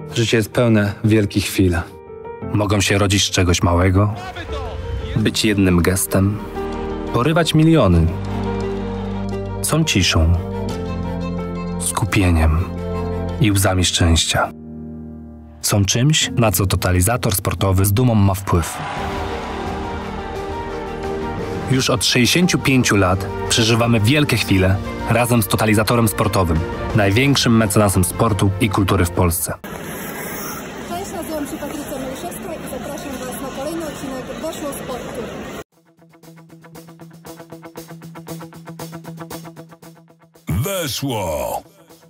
Życie jest pełne wielkich chwil. Mogą się rodzić z czegoś małego, być jednym gestem, porywać miliony. Są ciszą, skupieniem i łzami szczęścia. Są czymś, na co totalizator sportowy z dumą ma wpływ. Już od 65 lat przeżywamy wielkie chwile razem z totalizatorem sportowym, największym mecenasem sportu i kultury w Polsce. Cześć, nazywam się Patrycja Męszewska i zapraszam Was na kolejny odcinek Weszło Sportu. Weszło!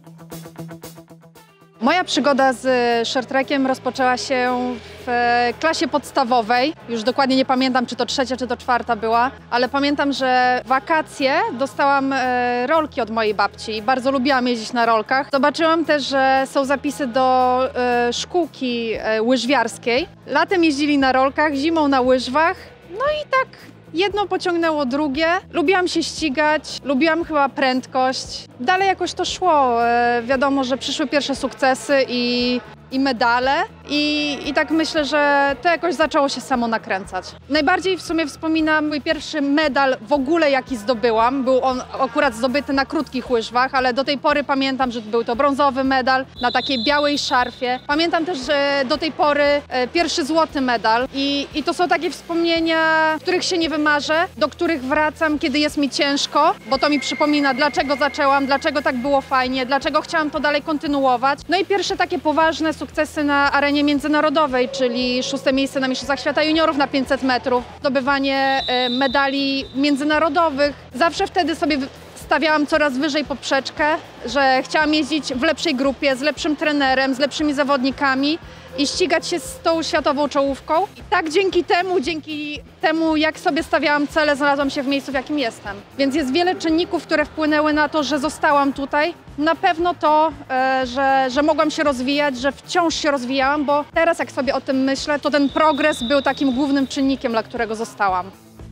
Moja przygoda z shorttrackiem rozpoczęła się w klasie podstawowej. Już dokładnie nie pamiętam, czy to trzecia, czy to czwarta była, ale pamiętam, że w wakacje dostałam rolki od mojej babci i bardzo lubiłam jeździć na rolkach. Zobaczyłam też, że są zapisy do szkółki łyżwiarskiej. Latem jeździli na rolkach, zimą na łyżwach. No i tak jedno pociągnęło drugie. Lubiłam się ścigać, lubiłam chyba prędkość. Dalej jakoś to szło. Wiadomo, że przyszły pierwsze sukcesy i medale i tak myślę, że to jakoś zaczęło się samo nakręcać. Najbardziej w sumie wspominam mój pierwszy medal w ogóle, jaki zdobyłam. Był on akurat zdobyty na krótkich łyżwach, ale do tej pory pamiętam, że był to brązowy medal na takiej białej szarfie. Pamiętam też, że do tej pory pierwszy złoty medal i to są takie wspomnienia, których się nie wymarzę, do których wracam, kiedy jest mi ciężko, bo to mi przypomina, dlaczego zaczęłam, dlaczego tak było fajnie, dlaczego chciałam to dalej kontynuować. No i pierwsze takie poważne sukcesy na arenie międzynarodowej, czyli 6. miejsce na Mistrzostwach Świata Juniorów na 500 metrów, zdobywanie medali międzynarodowych. Zawsze wtedy sobie stawiałam coraz wyżej poprzeczkę, że chciałam jeździć w lepszej grupie, z lepszym trenerem, z lepszymi zawodnikami i ścigać się z tą światową czołówką. I tak dzięki temu, jak sobie stawiałam cele, znalazłam się w miejscu, w jakim jestem. Więc jest wiele czynników, które wpłynęły na to, że zostałam tutaj. Na pewno to, że mogłam się rozwijać, że wciąż się rozwijałam, bo teraz jak sobie o tym myślę, to ten progres był takim głównym czynnikiem, dla którego zostałam.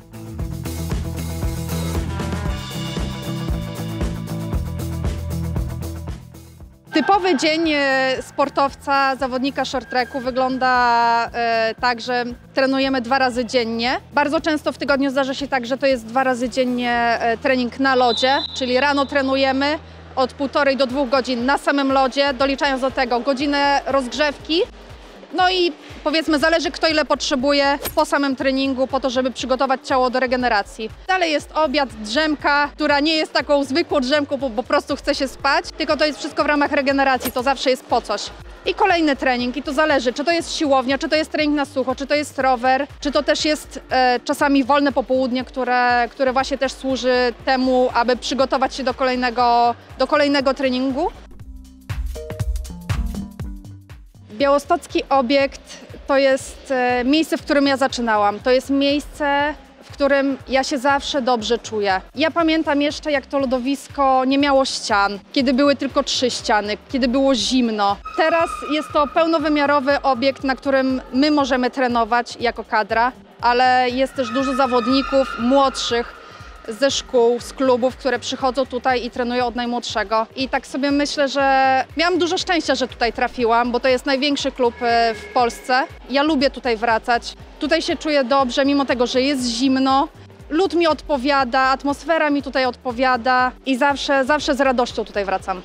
Typowy dzień sportowca, zawodnika short-tracku wygląda tak, że trenujemy 2 razy dziennie. Bardzo często w tygodniu zdarza się tak, że to jest 2 razy dziennie trening na lodzie, czyli rano trenujemy od 1,5 do 2 godzin na samym lodzie, doliczając do tego godzinę rozgrzewki. No i powiedzmy, zależy kto ile potrzebuje po samym treningu, po to, żeby przygotować ciało do regeneracji. Dalej jest obiad, drzemka, która nie jest taką zwykłą drzemką, bo po prostu chce się spać, tylko to jest wszystko w ramach regeneracji, to zawsze jest po coś. I kolejny trening i to zależy, czy to jest siłownia, czy to jest trening na sucho, czy to jest rower, czy to też jest czasami wolne popołudnie, które właśnie też służy temu, aby przygotować się do kolejnego treningu. Białostocki obiekt to jest miejsce, w którym ja zaczynałam. To jest miejsce, w którym ja się zawsze dobrze czuję. Ja pamiętam jeszcze, jak to lodowisko nie miało ścian, kiedy były tylko 3 ściany, kiedy było zimno. Teraz jest to pełnowymiarowy obiekt, na którym my możemy trenować jako kadra, ale jest też dużo zawodników młodszych, ze szkół, z klubów, które przychodzą tutaj i trenują od najmłodszego. I tak sobie myślę, że miałam dużo szczęścia, że tutaj trafiłam, bo to jest największy klub w Polsce. Ja lubię tutaj wracać. Tutaj się czuję dobrze, mimo tego, że jest zimno. Lud mi odpowiada, atmosfera mi tutaj odpowiada i zawsze z radością tutaj wracam.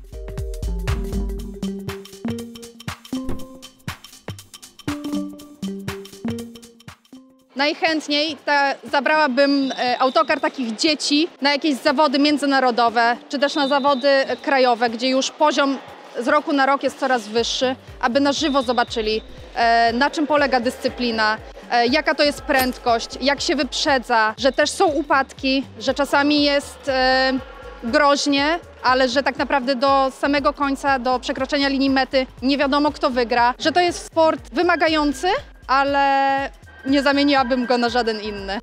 Najchętniej zabrałabym autokar takich dzieci na jakieś zawody międzynarodowe, czy też na zawody krajowe, gdzie już poziom z roku na rok jest coraz wyższy, aby na żywo zobaczyli, na czym polega dyscyplina, jaka to jest prędkość, jak się wyprzedza, że też są upadki, że czasami jest groźnie, ale że tak naprawdę do samego końca, do przekroczenia linii mety nie wiadomo kto wygra, że to jest sport wymagający, ale nie zamieniłabym go na żaden inny.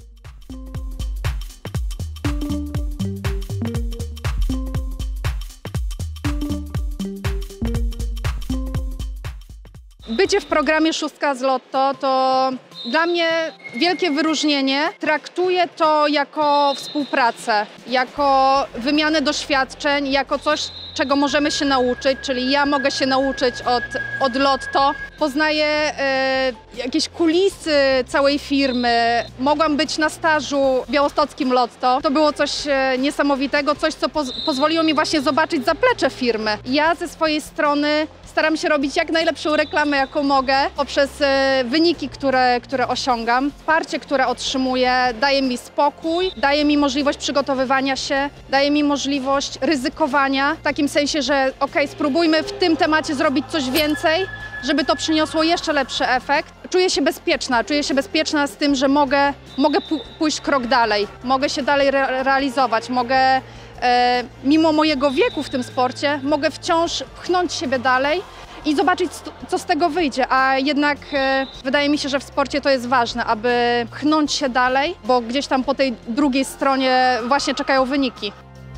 Bycie w programie Szóstka z Lotto to dla mnie wielkie wyróżnienie. Traktuję to jako współpracę, jako wymianę doświadczeń, jako coś, czego możemy się nauczyć, czyli ja mogę się nauczyć od Lotto. Poznaję jakieś kulisy całej firmy. Mogłam być na stażu w białostockim Lotto. To było coś niesamowitego, coś, co pozwoliło mi właśnie zobaczyć zaplecze firmy. Ja ze swojej strony staram się robić jak najlepszą reklamę, jaką mogę, poprzez wyniki, które osiągam. Wsparcie, które otrzymuję, daje mi spokój, daje mi możliwość przygotowywania się, daje mi możliwość ryzykowania, w takim sensie, że spróbujmy w tym temacie zrobić coś więcej, żeby to przyniosło jeszcze lepszy efekt. Czuję się bezpieczna z tym, że mogę pójść krok dalej, mogę się dalej realizować, mogę mimo mojego wieku w tym sporcie, mogę wciąż pchnąć siebie dalej i zobaczyć, co z tego wyjdzie, a jednak wydaje mi się, że w sporcie to jest ważne, aby pchnąć się dalej, bo gdzieś tam po tej drugiej stronie właśnie czekają wyniki.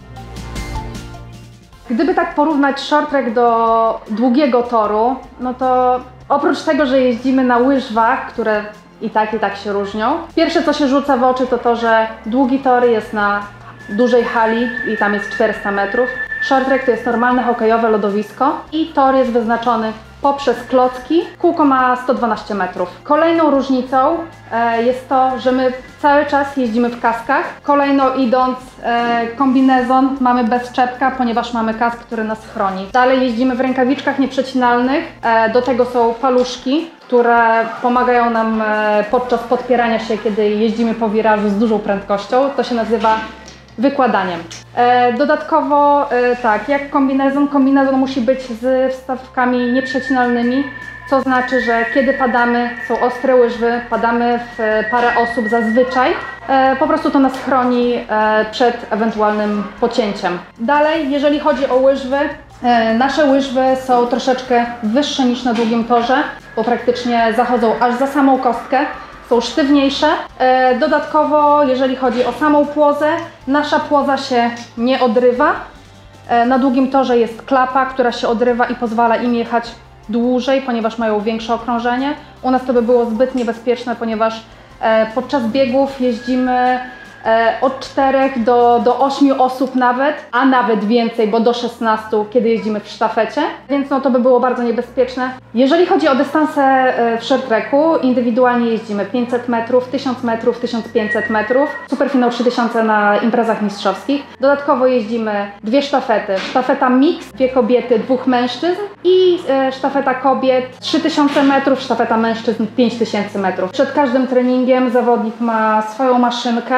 Gdyby tak porównać short track do długiego toru, no to oprócz tego, że jeździmy na łyżwach, które i tak się różnią, pierwsze co się rzuca w oczy to, że długi tor jest na dużej hali i tam jest 400 metrów. Short track to jest normalne hokejowe lodowisko i tor jest wyznaczony poprzez klocki. Kółko ma 112 metrów. Kolejną różnicą jest to, że my cały czas jeździmy w kaskach. Kolejno idąc kombinezon mamy bez czepka, ponieważ mamy kask, który nas chroni. Dalej jeździmy w rękawiczkach nieprzecinalnych. Do tego są paluszki, które pomagają nam podczas podpierania się, kiedy jeździmy po wirażu z dużą prędkością. To się nazywa wykładaniem. Dodatkowo tak, jak kombinezon musi być z wstawkami nieprzecinalnymi, co znaczy, że kiedy padamy, są ostre łyżwy, padamy w parę osób zazwyczaj, po prostu to nas chroni przed ewentualnym pocięciem. Dalej, jeżeli chodzi o łyżwy, nasze łyżwy są troszeczkę wyższe niż na długim torze, bo praktycznie zachodzą aż za samą kostkę. Są sztywniejsze. Dodatkowo, jeżeli chodzi o samą płozę, nasza płoza się nie odrywa. Na długim torze jest klapa, która się odrywa i pozwala im jechać dłużej, ponieważ mają większe okrążenie. U nas to by było zbyt niebezpieczne, ponieważ podczas biegów jeździmy od 4 do 8 osób nawet, a nawet więcej, bo do 16, kiedy jeździmy w sztafecie, więc no to by było bardzo niebezpieczne. Jeżeli chodzi o dystanse w short tracku, indywidualnie jeździmy 500 metrów, 1000 metrów, 1500 metrów, superfinał 3000 na imprezach mistrzowskich. Dodatkowo jeździmy 2 sztafety, sztafeta mix, 2 kobiety, 2 mężczyzn i sztafeta kobiet 3000 metrów, sztafeta mężczyzn 5000 metrów. Przed każdym treningiem zawodnik ma swoją maszynkę,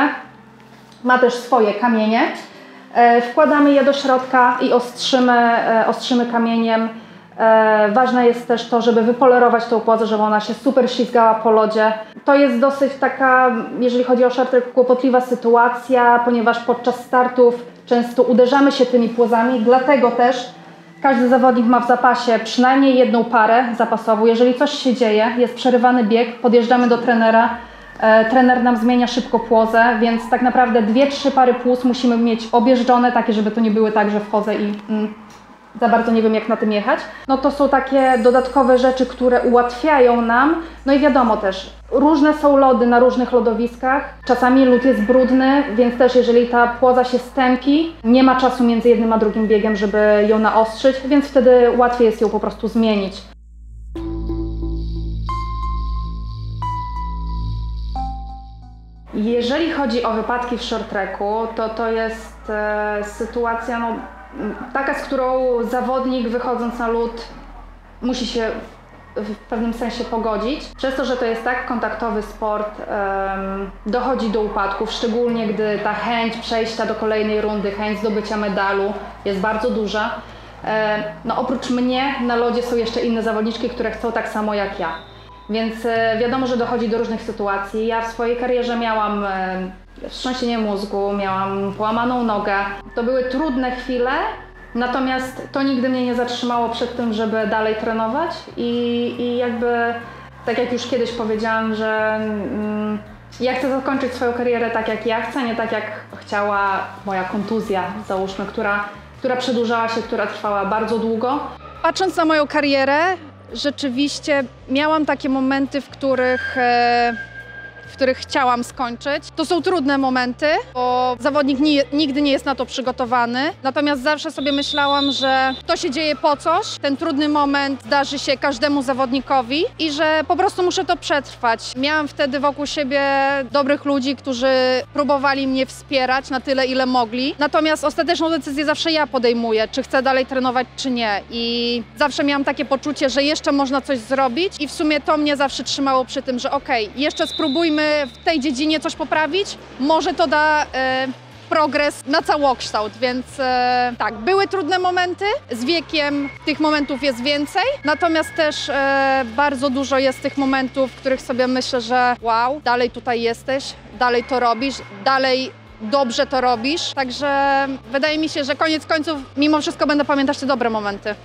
ma też swoje kamienie. Wkładamy je do środka i ostrzymy kamieniem. Ważne jest też to, żeby wypolerować tą płozę, żeby ona się super ślizgała po lodzie. To jest dosyć taka, jeżeli chodzi o short track, kłopotliwa sytuacja, ponieważ podczas startów często uderzamy się tymi płozami, dlatego też każdy zawodnik ma w zapasie przynajmniej jedną parę zapasową. Jeżeli coś się dzieje, jest przerywany bieg, podjeżdżamy do trenera, trener nam zmienia szybko płozę, więc tak naprawdę 2-3 pary płuc musimy mieć objeżdżone, takie, żeby to nie były tak, że wchodzę i za bardzo nie wiem, jak na tym jechać. No to są takie dodatkowe rzeczy, które ułatwiają nam. No i wiadomo też, różne są lody na różnych lodowiskach. Czasami lód jest brudny, więc też jeżeli ta płoza się stępi, nie ma czasu między jednym a drugim biegiem, żeby ją naostrzyć, więc wtedy łatwiej jest ją po prostu zmienić. Jeżeli chodzi o wypadki w short tracku, to jest sytuacja taka, z którą zawodnik wychodząc na lód musi się w pewnym sensie pogodzić. Przez to, że to jest tak kontaktowy sport, dochodzi do upadków, szczególnie gdy ta chęć przejścia do kolejnej rundy, chęć zdobycia medalu jest bardzo duża. No oprócz mnie na lodzie są jeszcze inne zawodniczki, które chcą tak samo jak ja. Więc wiadomo, że dochodzi do różnych sytuacji. Ja w swojej karierze miałam wstrząsienie mózgu, miałam połamaną nogę. To były trudne chwile, natomiast to nigdy mnie nie zatrzymało przed tym, żeby dalej trenować i jakby, tak jak już kiedyś powiedziałam, że ja chcę zakończyć swoją karierę tak jak ja chcę, nie tak jak chciała moja kontuzja, załóżmy, która przedłużała się, która trwała bardzo długo. Patrząc na moją karierę, rzeczywiście miałam takie momenty, w których w których chciałam skończyć. To są trudne momenty, bo zawodnik nigdy nie jest na to przygotowany. Natomiast zawsze sobie myślałam, że to się dzieje po coś. Ten trudny moment zdarzy się każdemu zawodnikowi i że po prostu muszę to przetrwać. Miałam wtedy wokół siebie dobrych ludzi, którzy próbowali mnie wspierać na tyle, ile mogli. Natomiast ostateczną decyzję zawsze ja podejmuję, czy chcę dalej trenować, czy nie. I zawsze miałam takie poczucie, że jeszcze można coś zrobić i w sumie to mnie zawsze trzymało przy tym, że okej, jeszcze spróbujmy w tej dziedzinie coś poprawić, może to da progres na całokształt, więc tak, były trudne momenty, z wiekiem tych momentów jest więcej, natomiast też bardzo dużo jest tych momentów, w których sobie myślę, że wow, dalej tutaj jesteś, dalej to robisz, dalej dobrze to robisz, także wydaje mi się, że koniec końców mimo wszystko będę pamiętać te dobre momenty.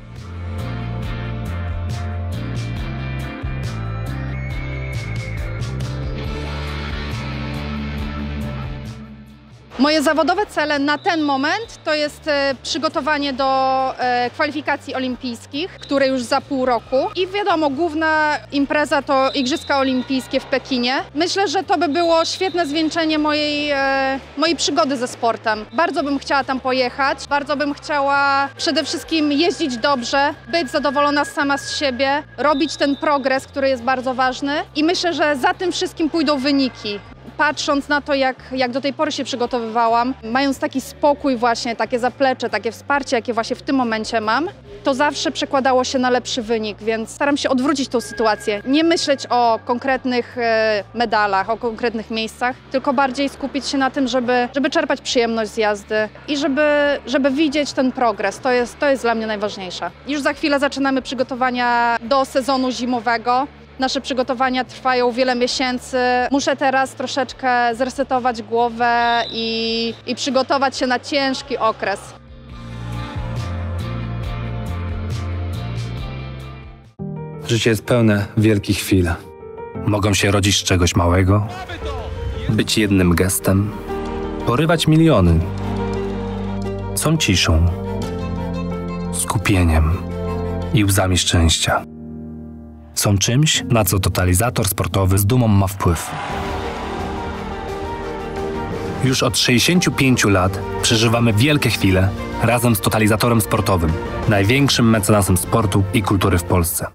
Moje zawodowe cele na ten moment to jest przygotowanie do kwalifikacji olimpijskich, które już za pół roku. I wiadomo, główna impreza to Igrzyska Olimpijskie w Pekinie. Myślę, że to by było świetne zwieńczenie mojej przygody ze sportem. Bardzo bym chciała tam pojechać, bardzo bym chciała przede wszystkim jeździć dobrze, być zadowolona sama z siebie, robić ten progres, który jest bardzo ważny i myślę, że za tym wszystkim pójdą wyniki. Patrząc na to, jak do tej pory się przygotowywałam, mając taki spokój właśnie, takie zaplecze, takie wsparcie, jakie właśnie w tym momencie mam, to zawsze przekładało się na lepszy wynik, więc staram się odwrócić tą sytuację. Nie myśleć o konkretnych medalach, o konkretnych miejscach, tylko bardziej skupić się na tym, żeby czerpać przyjemność z jazdy i żeby widzieć ten progres. To jest dla mnie najważniejsze. Już za chwilę zaczynamy przygotowania do sezonu zimowego. Nasze przygotowania trwają wiele miesięcy. Muszę teraz troszeczkę zresetować głowę i przygotować się na ciężki okres. Życie jest pełne wielkich chwil. Mogą się rodzić z czegoś małego, być jednym gestem, porywać miliony. Są ciszą, skupieniem i łzami szczęścia. Są czymś, na co totalizator sportowy z dumą ma wpływ. Już od 65 lat przeżywamy wielkie chwile razem z totalizatorem sportowym, największym mecenasem sportu i kultury w Polsce.